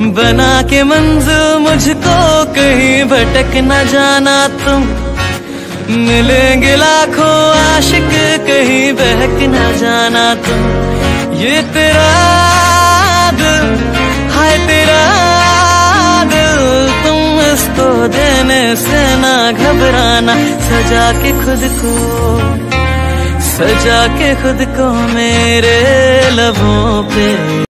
बना के मंजिल मुझको कहीं भटक न जाना तुम। मिलेंगे लाखों आशिक कहीं बहक न जाना तुम। ये तेरा दिल, हाय तेरा दिल, तुम इसको देने से ना घबराना। सजा के खुद को मेरे लबों पे।